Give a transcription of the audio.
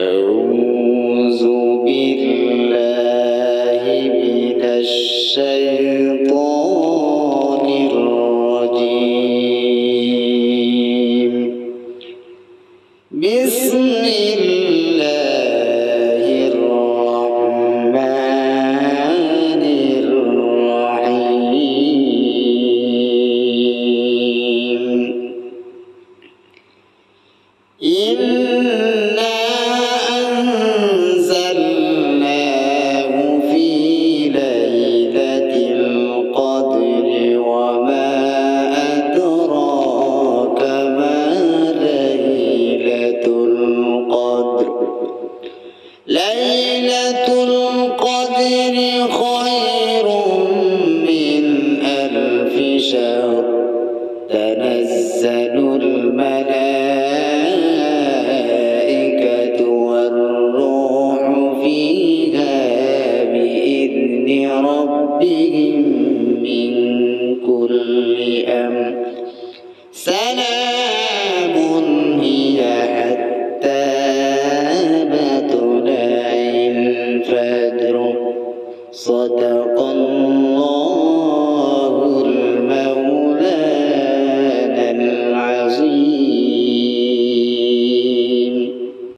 أعوذ بالله من الشيطان الرجيم. بسم الله الرحمن الرحيم. إنا أنزلناه في ليلة القدر وما أدراك ما ليلة القدر. ليلة القدر خير من 1000 شهر. تنزل الملائكة والروح فيها بإذن ربهم من كل أمر. سلام